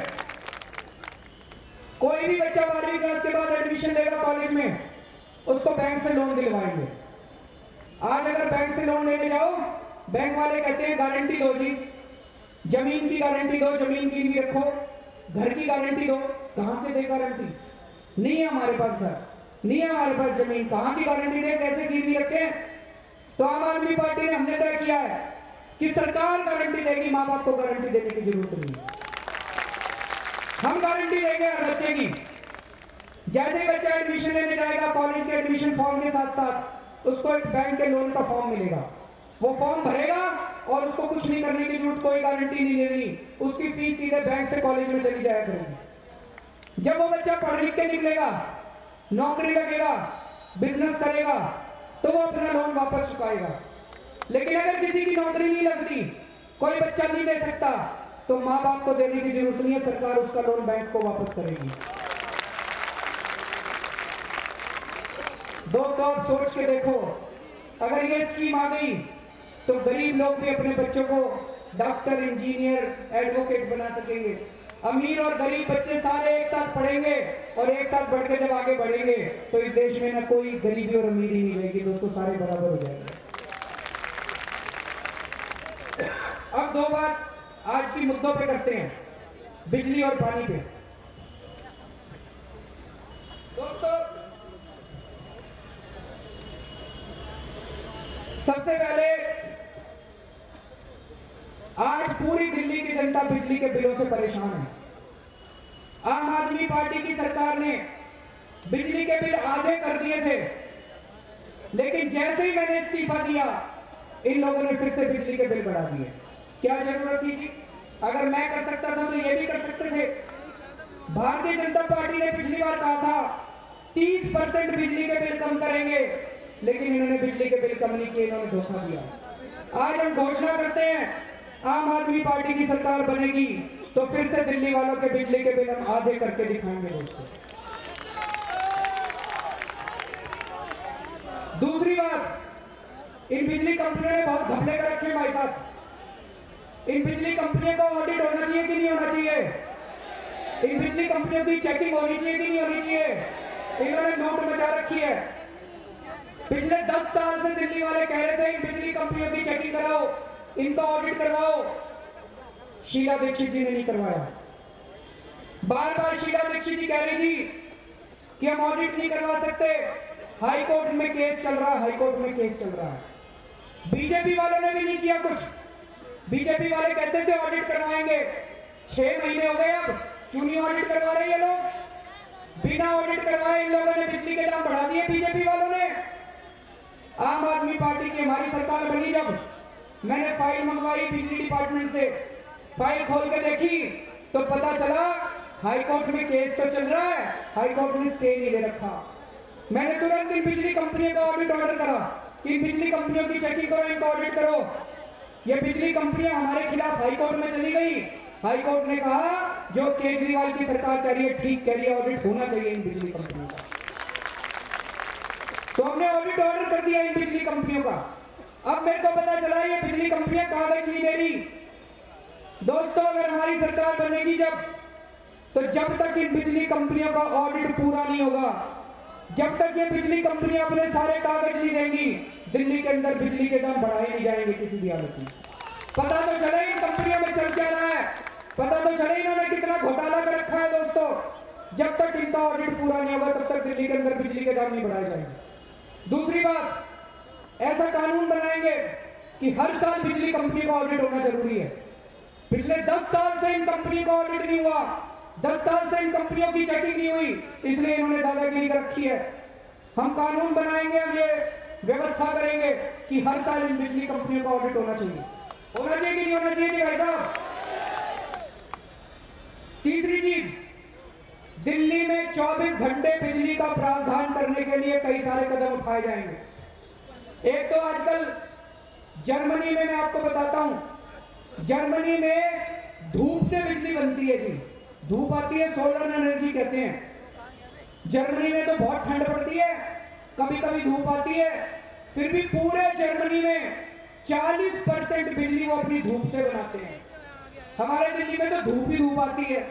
कोई भी बच्चा बारहवीं क्लास के बाद एडमिशन लेगा कॉलेज में, उसको बैंक से लोन दिलवाएंगे। आज अगर बैंक से लोन लेने जाओ, बैंक वाले कहते हैं गारंटी दो जी, जमीन की गारंटी दो, जमीन की भी रखो, घर की गारंटी दो। कहां से दे गारंटी? नहीं है हमारे पास घर, नहीं है हमारे पास जमीन, कहां की गारंटी दे, कैसे गिरवी रखें? तो आम आदमी पार्टी ने हमने तय किया है कि सरकार गारंटी देगी, मां बाप को गारंटी देने की जरूरत नहीं। हम गारंटी देंगे हर बच्चे की। जैसे ही बच्चा एडमिशन लेने जाएगा, कॉलेज के एडमिशन फॉर्म के साथ साथ उसको एक बैंक के लोन का फॉर्म मिलेगा, वो फॉर्म भरेगा और उसको कुछ नहीं करने की जरूरत, कोई गारंटी नहीं लेनी, उसकी फीस सीधे बैंक से कॉलेज में चली जाया करेगी। जब वो बच्चा पढ़ लिख के निकलेगा, नौकरी लगेगा, बिजनेस करेगा, तो वो अपना लोन वापस चुकाएगा। लेकिन अगर किसी की नौकरी नहीं लगती, कोई बच्चा नहीं दे सकता, तो माँ बाप को देने की जरूरत नहीं है, सरकार उसका लोन बैंक को वापस करेगी। दोस्तों, आप सोच के देखो, अगर ये स्कीम आ गई तो गरीब लोग भी अपने बच्चों को डॉक्टर, इंजीनियर, एडवोकेट बना सकेंगे। अमीर और गरीब बच्चे सारे एक साथ पढ़ेंगे और एक साथ बढ़ के जब आगे बढ़ेंगे तो इस देश में ना कोई गरीबी और अमीरी नहीं रहेगी दोस्तों, सारे बराबर हो जाएंगे। अब दो बात आज की मुद्दों पे करते हैं, बिजली और पानी पे। दोस्तों, सबसे पहले आज पूरी दिल्ली की जनता बिजली के बिलों से परेशान है। आम आदमी पार्टी की सरकार ने बिजली के बिल आधे कर दिए थे, लेकिन जैसे ही मैंने इस्तीफा दिया, इन लोगों ने फिर से बिजली के बिल बढ़ा दिए। क्या जरूरत थी जी? अगर मैं कर सकता था तो ये भी कर सकते थे। भारतीय जनता पार्टी ने पिछली बार कहा था तीस परसेंट बिजली के बिल कम करेंगे, लेकिन इन्होंने बिजली के बिल कम नहीं किए, इन्होंने धोखा दिया। आज हम घोषणा करते हैं, आम आदमी पार्टी की सरकार बनेगी तो फिर से दिल्ली वालों के बिजली के बिल हम आधे करके दिखाएंगे दोस्तों। दूसरी बात, इन बिजली कंपनियों ने बहुत घपले कर रखे हैं भाई साहब। इन बिजली कंपनियों का ऑडिट होना चाहिए कि नहीं होना चाहिए? इन बिजली कंपनियों की चेकिंग होनी चाहिए कि नहीं होनी चाहिए? इन्होंने लूट मचा रखी है। पिछले दस साल से दिल्ली वाले कह रहे थे इन बिजली कंपनियों की चेकिंग कराओ, इनका ऑडिट करवाओ। शीला दीक्षित जी ने नहीं करवाया। बार बार शीला दीक्षित जी कह रही थी कि हम ऑडिट नहीं करवा सकते, हाई कोर्ट में केस चल रहा है, हाई कोर्ट में केस चल रहा है। बीजेपी वालों ने भी नहीं किया कुछ। बीजेपी वाले कहते थे ऑडिट करवाएंगे, छह महीने हो गए, अब क्यों नहीं ऑडिट करवा रहे ये लोग? बिना ऑडिट करवाए इन लोगों ने बिजली के दाम बढ़ा दिए बीजेपी वालों ने। आम आदमी पार्टी की हमारी सरकार बनी जब मैंने फाइल मंगवाई बिजली डिपार्टमेंट से, फाइल खोल के देखी तो पता चला हाई कोर्ट में केस तो चल रहा है, हाई कोर्ट ने स्टे नहीं दे रखा। मैंने तुरंत इन बिजली कंपनियों का ऑडिट ऑर्डर करा कि इन बिजली कंपनियों की चेकिंग करो, इनका ऑडिट करो। ये बिजली कंपनियां हमारे खिलाफ हाई कोर्ट में चली गई। हाई कोर्ट ने कहा जो केजरीवाल की सरकार कह रही है ठीक कह रही है, ऑडिट होना चाहिए इन बिजली कंपनियों का। तो हमने ऑडिट ऑर्डर कर दिया इन बिजली कंपनियों का। अब मेरे को पता चला ये बिजली कंपनियां कागज नहीं दे रही। दोस्तों, अगर हमारी सरकार बनेगी जब, तो जब तक इन बिजली कंपनियों का ऑडिट पूरा नहीं होगा, जब तक ये बिजली कंपनियां अपने सारे कागज नहीं देंगी, दिल्ली के अंदर बिजली के दाम बढ़ाए नहीं जाएंगे किसी भी हालत में। पता तो चले इन कंपनियों में चल क्या रहा है, पता तो चले इन्होंने कितना घोटाला कर रखा है। दोस्तों, जब तक इनका ऑडिट पूरा नहीं होगा तब तक दिल्ली के अंदर बिजली के दाम नहीं बढ़ाए जाएंगे। दूसरी बात, ऐसा कानून बनाएंगे कि हर साल बिजली कंपनी का ऑडिट होना जरूरी है। पिछले दस साल से इन कंपनी का ऑडिट नहीं हुआ, दस साल से इन कंपनियों की चेकिंग नहीं हुई, इसलिए इन्होंने दादागिरी कर रखी है। हम कानून बनाएंगे, हम ये व्यवस्था करेंगे कि हर साल इन बिजली कंपनियों का ऑडिट होना चाहिए। होना चाहिए कि नहीं होना चाहिए जी भाई साहब? तीसरी चीज, दिल्ली में चौबीस घंटे बिजली का प्रावधान करने के लिए कई सारे कदम उठाए जाएंगे। एक तो आजकल जर्मनी में, मैं आपको बताता हूं, जर्मनी में धूप से बिजली बनती है जी। धूप आती है, सोलर एनर्जी कहते हैं। जर्मनी में तो बहुत ठंड पड़ती है, कभी कभी धूप आती है, फिर भी पूरे जर्मनी में चालीस परसेंट बिजली वो अपनी धूप से बनाते हैं। हमारे दिल्ली में तो धूप ही धूप आती है।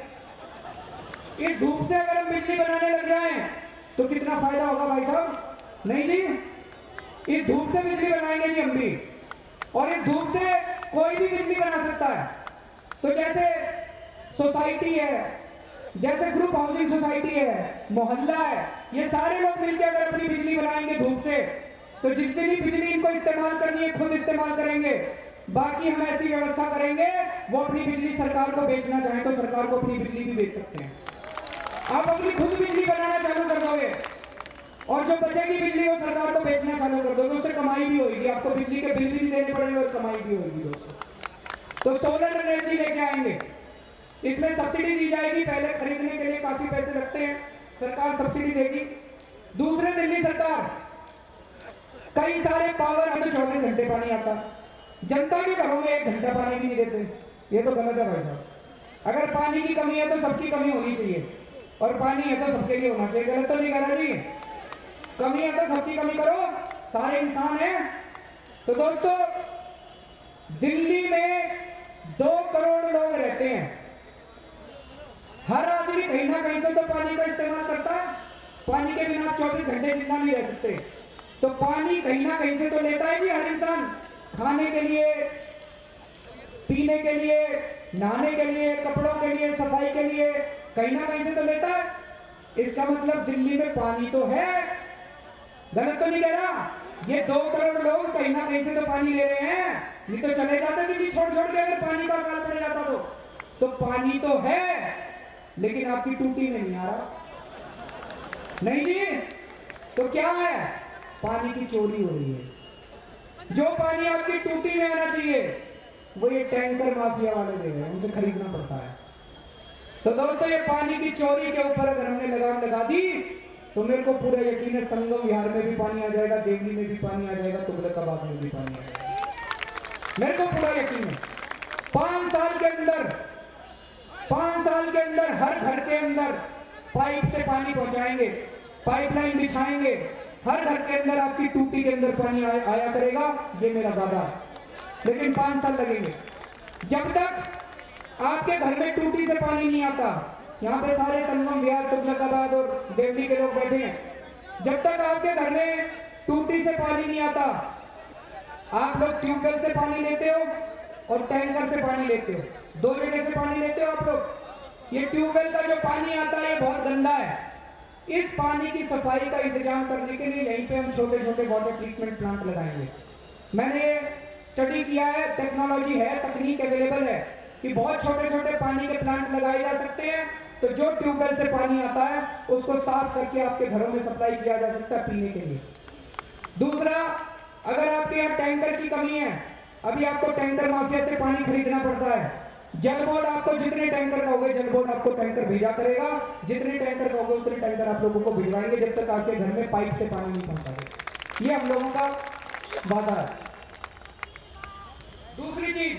इस धूप से अगर हम बिजली बनाने लग जाएं तो कितना फायदा होगा भाई साहब? नहीं जी, इस धूप से बिजली बनाएंगे जी हम भी, और इस धूप से कोई भी बिजली बना सकता है। तो जैसे सोसाइटी है, जैसे ग्रुप हाउसिंग सोसाइटी है, मोहल्ला है, ये सारे लोग मिलकर अगर अपनी बिजली बनाएंगे धूप से, तो जितनी बिजली इनको इस्तेमाल करनी है खुद इस्तेमाल करेंगे। बाकी हम ऐसी व्यवस्था करेंगे, वो अपनी बिजली सरकार को बेचना चाहे तो सरकार को अपनी बिजली भी बेच सकते हैं। आप अपनी खुद बिजली बनाना चालू कर दोगे और जो बचेगी बिजली वो सरकार को बेचना चालू कर दोगे, उससे कमाई भी होगी, आपको बिजली के बिल भी नहीं देने पड़ेंगे और कमाई भी होगी। दोस्तों, तो सोलर एनर्जी लेके आएंगे, इसमें सब्सिडी दी जाएगी। पहले खरीदने के लिए काफी पैसे लगते हैं, सरकार सब्सिडी देगी। दूसरे, दिल्ली सरकार कई सारे पावर, तो चौबीस घंटे पानी आता, जनता के घरों में एक घंटा पानी भी नहीं देते। ये तो गलत है भाई साहब। अगर पानी की कमी है तो सबकी कमी होनी चाहिए, और पानी है तो सबके लिए होना चाहिए। गलत तो नहीं करा जी? कमी है तो सबकी कमी करो, सारे इंसान हैं। तो दोस्तों, दिल्ली में दो करोड़ लोग रहते हैं, हर आदमी कहीं ना कहीं से तो पानी का इस्तेमाल करता है। पानी के बिना आप चौबीस घंटे जिंदा नहीं रह सकते, तो पानी कहीं ना कहीं से तो लेता है जी हर इंसान, खाने के लिए, पीने के लिए, नहाने के लिए, कपड़ों के लिए, सफाई के लिए, कहीं ना कहीं से तो लेता है। इसका मतलब दिल्ली में पानी तो है, गलत तो नहीं कह रहा। ये दो करोड़ लोग कहीं ना कहीं से तो पानी ले रहे हैं, नहीं तो चले जाते दिल्ली छोड़ छोड़ के अगर पानी का अकाल पड़ जाता तो। तो पानी तो है, लेकिन आपकी टूटी में नहीं आ रहा। नहीं जी, तो क्या है? पानी की चोरी हो रही है। जो पानी आपकी टूटी में आना चाहिए वो ये टैंकर माफिया वाले दे रहे हैं, उनसे खरीदना पड़ता है। तो दोस्तों, ये पानी की चोरी के ऊपर अगर हमने लगाम लगा दी तो मेरे को पूरा यकीन है संगम विहार में भी पानी आ जाएगा, देवली में भी पानी आ जाएगा, तुगलकाबाद में भी पानी आ जाएगा, मेरे को पूरा यकीन है। पांच साल के अंदर पांच साल के अंदर हर घर के अंदर पाइप से पानी पहुंचाएंगे, पाइपलाइन बिछाएंगे, हर घर के अंदर आपकी टूटी के अंदर पानी आ, आया करेगा, ये मेरा वादा है। लेकिन पांच साल लगेंगे। जब तक आपके घर में टूटी से पानी नहीं आता, यहाँ पे सारे संगम विहार, तुगलकाबाद और देवली के लोग बैठे हैं। जब तक आपके घर में टूटी से पानी नहीं आता, आप लोग ट्यूबवेल से पानी लेते हो और टैंकर से पानी लेते हो, दो जगह से पानी लेते हो आप लोग। ये ट्यूबवेल का जो पानी आता है ये बहुत गंदा है। इस पानी की सफाई का इंतजाम करने के लिए यहीं पे हम छोटे छोटे वाटर ट्रीटमेंट प्लांट लगाएंगे। मैंने ये स्टडी किया है, टेक्नोलॉजी है, तकनीक अवेलेबल है कि बहुत छोटे छोटे पानी के प्लांट लगाए जा सकते हैं। तो जो ट्यूबवेल से पानी आता है उसको साफ करके आपके घरों में सप्लाई किया जा सकता है पीने के लिए। दूसरा, अगर आपके यहाँ टैंकर की कमी है, अभी आपको टैंकर माफिया से पानी खरीदना पड़ता है। जल बोर्ड आपको जितने टैंकर कहोगे जल बोर्ड आपको टैंकर भेजा करेगा, जितने टैंकर कहोगे उतने टैंकर आप लोगों को भिजवाएंगे जब तक आपके घर में पाइप से पानी नहीं पहुंचाएंगे। ये हम लोगों का वादा है। दूसरी चीज,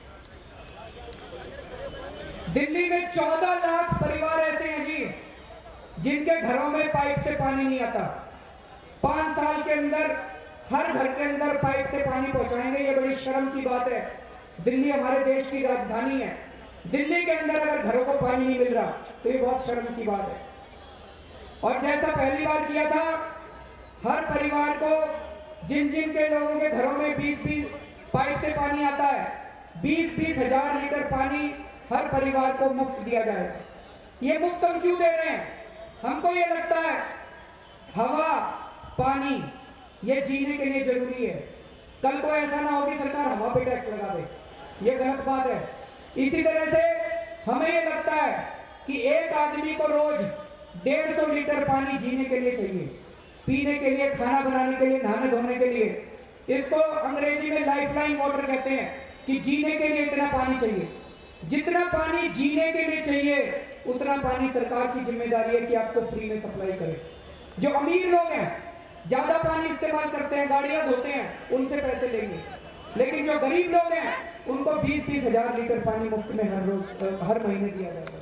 दिल्ली में चौदह लाख परिवार ऐसे हैं जी जिनके घरों में पाइप से पानी नहीं आता। पांच साल के अंदर हर घर के अंदर पाइप से पानी पहुंचाएंगे। ये बड़ी शर्म की बात है। दिल्ली हमारे देश की राजधानी है, दिल्ली के अंदर अगर घरों को पानी नहीं मिल रहा तो ये बहुत शर्म की बात है। और जैसा पहली बार किया था, हर परिवार को, जिन जिन के लोगों के घरों में बीस बीस पाइप से पानी आता है, बीस बीस हजार लीटर पानी हर परिवार को मुफ्त दिया जाएगा। ये मुफ्त हम क्यों दे रहे हैं? हमको ये लगता है हवा, पानी ये जीने के लिए जरूरी है। कल को ऐसा ना हो कि सरकार हवा पे टैक्स लगा दे, ये गलत बात है। इसी तरह से हमें ये लगता है कि एक आदमी को रोज डेढ़ सौ लीटर पानी जीने के लिए चाहिए, पीने के लिए, खाना बनाने के लिए, नहाने धोने के लिए। इसको अंग्रेजी में लाइफलाइन वाटर कहते हैं कि जीने के लिए इतना पानी चाहिए। जितना पानी जीने के लिए चाहिए उतना पानी सरकार की जिम्मेदारी है कि आपको फ्री में सप्लाई करे। जो अमीर लोग हैं ज्यादा पानी इस्तेमाल करते हैं, गाड़ियां धोते हैं, उनसे पैसे लेंगे, लेकिन जो गरीब लोग हैं उनको बीस बीस हजार लीटर पानी मुफ्त में हर रोज हर महीने दिया जाएगा।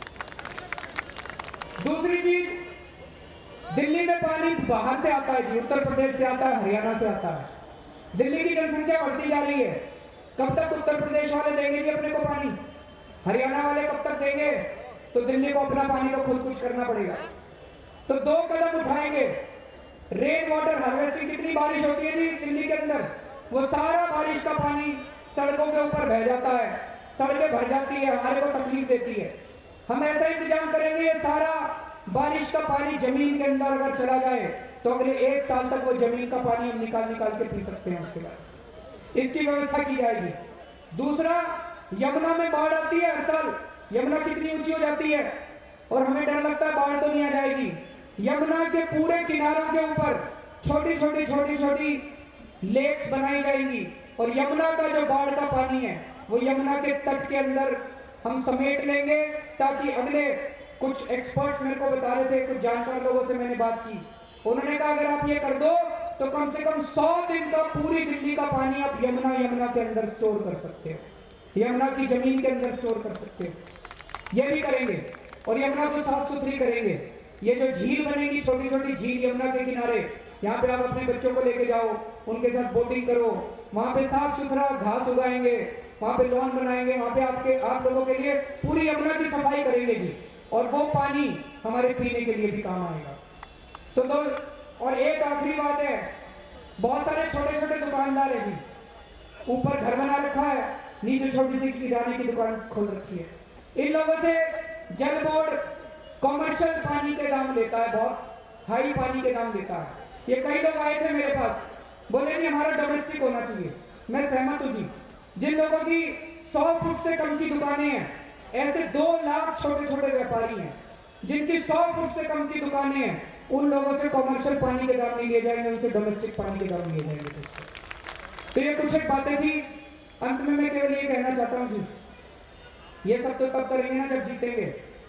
दूसरी चीज, दिल्ली में पानी बाहर से आता है जी, उत्तर प्रदेश से आता है, हरियाणा से आता है। दिल्ली की जनसंख्या बढ़ती जा रही है, कब तक उत्तर प्रदेश वाले देंगे जी अपने को पानी? हरियाणा वाले कब तक देंगे? तो दिल्ली को अपना पानी तो खुद कुछ करना पड़ेगा। तो दो कदम उठाएंगे। रेन वाटर हार्वेस्टिंग, कितनी बारिश होती है जी दिल्ली के अंदर, वो सारा बारिश का पानी सड़कों के ऊपर बह जाता है, सड़कें भर जाती है, हमारे को तकलीफ देती है। हम ऐसा इंतजाम करेंगे ये सारा बारिश का पानी जमीन के अंदर अगर चला जाए तो अगले एक साल तक वो जमीन का पानी हम निकाल निकाल के पी सकते हैं। उसके बाद इसकी व्यवस्था की जाएगी। दूसरा, यमुना में बाढ़ आती है हर साल, यमुना कितनी ऊंची हो जाती है और हमें डर लगता है बाढ़ तो नहीं आ जाएगी। यमुना के पूरे किनारों के ऊपर छोटी छोटी छोटी छोटी लेक्स बनाई जाएंगी और यमुना का जो बाढ़ का पानी है वो यमुना के तट के अंदर हम समेट लेंगे, ताकि अगले, कुछ एक्सपर्ट्स मेरे को बता रहे थे, कुछ जानकार लोगों से मैंने बात की, उन्होंने कहा अगर आप ये कर दो तो कम से कम सौ दिन का पूरी दिल्ली का पानी आप यमुना यमुना के अंदर स्टोर कर सकते हो, यमुना की जमीन के अंदर स्टोर कर सकते हो। ये भी करेंगे और यमुना को साफ सुथरी करेंगे। ये जो झील बनेगी, छोटी छोटी झील यमुना के किनारे, यहाँ पे आप अपने बच्चों को लेके जाओ, उनके साथ बोटिंग करो, वहां पे साफ सुथरा घास उगाएंगे, वहां पे लॉन बनाएंगे, वहां पे आपके आप लोगों के लिए पूरी यमुना की सफाई करेंगे जी, और वो पानी हमारे पीने के लिए भी काम आएगा। तो दो, और एक आखिरी बात है, बहुत सारे छोटे छोटे दुकानदार है जी, ऊपर घर बना रखा है, नीचे छोटी सी किराने की दुकान खोल रखी है। इन लोगों से जल बोर्ड कॉमर्शियल पानी के दाम लेता है, बहुत हाई पानी के दाम लेता है। ये कई लोग आए थे मेरे पास, बोले जी हमारा डोमेस्टिक होना चाहिए। मैं सहमत हूँ जी। जिन लोगों की सौ फुट से कम की दुकानें हैं, ऐसे दो लाख छोटे छोटे व्यापारी हैं जिनकी सौ फुट से कम की दुकानें हैं, उन लोगों से कॉमर्शियल पानी के दाम नहीं लिए जाएंगे, उनसे डोमेस्टिक पानी के दाम लिए जाएंगे। तो ये कुछ एक बातें थी। अंत में मैं केवल ये कहना चाहता हूँ जी, ये सब तो तब करेंगे ना जब जीतेंगे।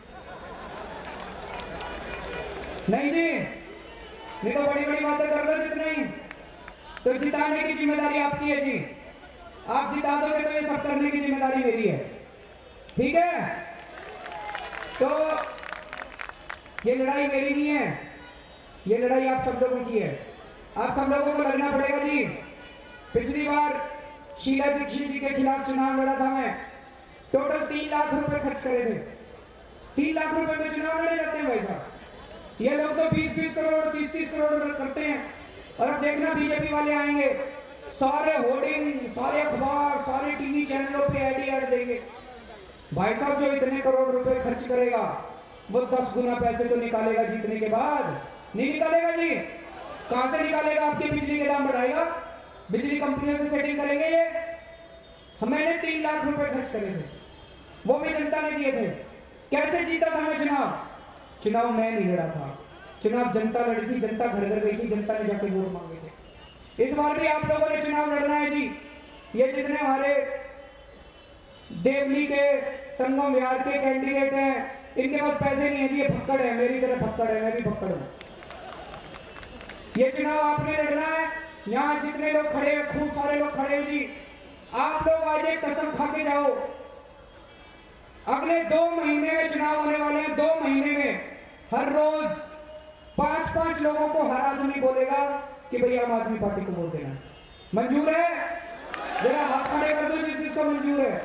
नहीं जी, नहीं तो बड़ी बड़ी बातें कर लो जितने ही, तो जिताने की जिम्मेदारी आपकी है जी। आप जिता दोगे तो ये सब करने की जिम्मेदारी मेरी है, ठीक है? तो ये लड़ाई मेरी नहीं है, ये लड़ाई आप सब लोगों की है। आप सब लोगों को लगना पड़ेगा जी। पिछली बार शीला दीक्षित जी के खिलाफ चुनाव लड़ा था मैं, टोटल तीन लाख रुपए खर्च करे थे। तीन लाख रुपए में चुनाव लड़े जाते हैं भाई साहब। ये लोग तो बीस बीस करोड़ तीस तीस करोड़ करते हैं। और अब देखना बीजेपी वाले आएंगे, सारे होर्डिंग, सारे अखबार, सारे टीवी चैनलों पे एड एड देंगे। भाई साहब जो इतने करोड़ रुपए खर्च करेगा वो दस गुना पैसे तो निकालेगा जीतने के बाद, नहीं निकालेगा जी? कहां से निकालेगा? आपकी बिजली के दाम बढ़ाएगा, बिजली कंपनियों से सेटिंग करेंगे ये। मैंने तीन लाख रुपए खर्च करे थे, वो भी जनता ने दिए थे। कैसे जीता था मैं चुनाव? चुनाव मैं नहीं लड़ा था, चुनाव जनता लड़ी थी, जनता घर घर गई थी, जनता ने जाके वोट मांगे थे। इस बार भी आप लोगों ने चुनाव लड़ना है जी। ये जितने हमारे देवली के, संगम विहार के कैंडिडेट हैं, इनके पास पैसे नहीं है जी, ये फक्कड़ है, मेरी तरह फक्कड़ है, मैं भी फक्कड़ हूं। ये चुनाव आपने लड़ना है। यहाँ जितने लोग खड़े हैं, खूब सारे लोग खड़े हैं जी, आप लोग आज एक कसम खा के जाओ, अगले दो महीने में चुनाव होने वाले हैं। दो महीने में हर रोज पांच पांच लोगों को हर आदमी बोलेगा कि भैया आम आदमी पार्टी को वोट देना। मंजूर है? जरा हाथ खड़े कर दो जिस जिसको मंजूर है।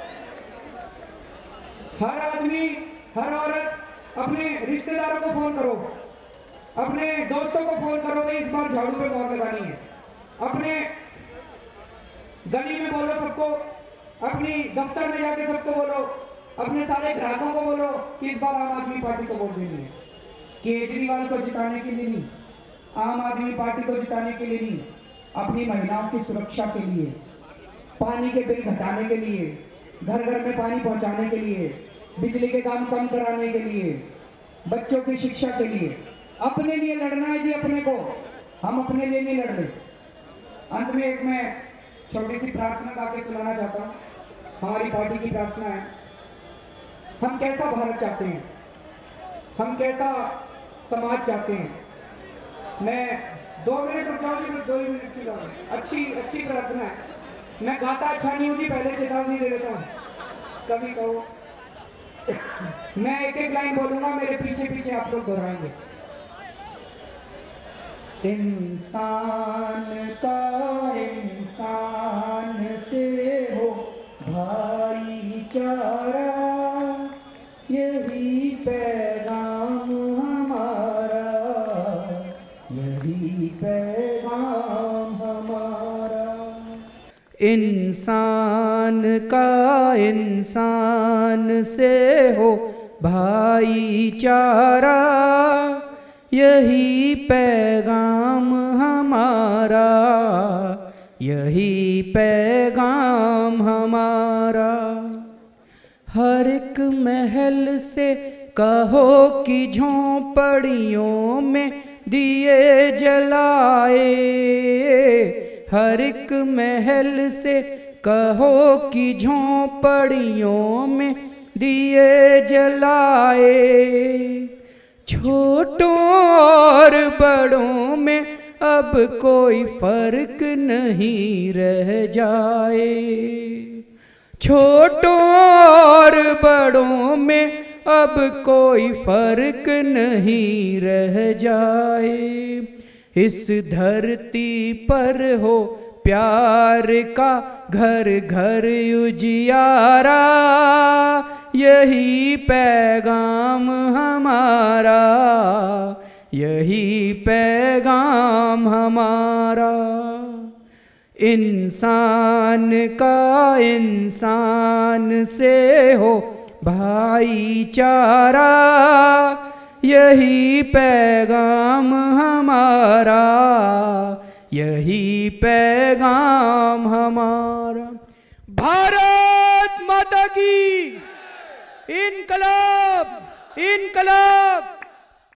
हर आदमी, हर औरत अपने रिश्तेदारों को फोन करो, अपने दोस्तों को फोन करो, भाई इस बार झाड़ू पे मोहर लगानी है। अपने गली में बोलो सबको, अपनी दफ्तर में जाके सबको बोलो, अपने सारे ग्राहकों को बोलो कि इस बार आम आदमी पार्टी को वोट देनी है। केजरीवाल को जिताने के लिए नहीं, आम आदमी पार्टी को जिताने के लिए नहीं, अपनी महिलाओं की सुरक्षा के लिए, पानी के बिल घटाने के लिए, घर घर में पानी पहुंचाने के लिए, बिजली के काम कम कराने के लिए, बच्चों की शिक्षा के लिए, अपने लिए लड़ना है जी। अपने को, हम अपने लिए नहीं लड़ रहे। अंत में एक मैं छोटी सी प्रार्थना गा के सुनाना चाहता हूँ। हमारी पार्टी की प्रार्थना है, हम कैसा भारत चाहते हैं, हम कैसा समाज चाहते हैं। मैं दो मिनट रुक जाऊँ जी, बस दो ही मिनट की बात है। अच्छी अच्छी प्रार्थना है। मैं गाता अच्छा नहीं हूँ जी, पहले चेतावनी दे देता हूँ, कभी कहो। मैं एक एक लाइन बोलूंगा, मेरे पीछे पीछे आप लोग दोहराएंगे। इंसान का इंसान से हो भाईचारा, यही पैगाम हमारा, यही पैगाम हमारा। इंसान का इंसान से हो भाईचारा, यही पैगाम हमारा, यही पैगाम हमारा। हर एक महल से कहो कि झोंपड़ियों में दिए जलाए, हर एक महल से कहो कि झोंपड़ियों में दिए जलाए। छोटों और बड़ों में अब कोई फर्क नहीं रह जाए, छोटों और बड़ों में अब कोई फर्क नहीं रह जाए। इस धरती पर हो प्यार का घर घर उजियारा, यही पैगाम हमारा, यही पैगाम हमारा। इंसान का इंसान से हो भाईचारा, यही पैगाम हमारा, यही पैगाम हमारा। भारत माता की इनकलाब, इनकलाब।